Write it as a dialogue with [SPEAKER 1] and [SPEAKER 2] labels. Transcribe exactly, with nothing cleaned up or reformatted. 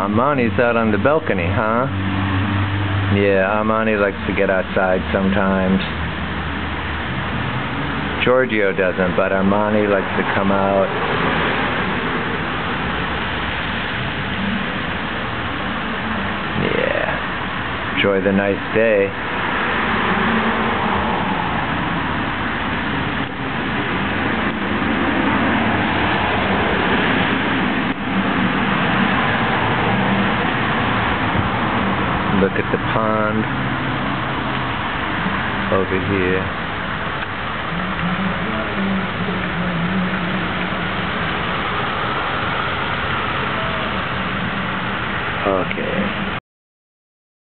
[SPEAKER 1] Armani's out on the balcony, huh? Yeah, Armani likes to get outside sometimes. Giorgio doesn't, but Armani likes to come out. Yeah. Enjoy the nice day. Look at the pond over here. Okay.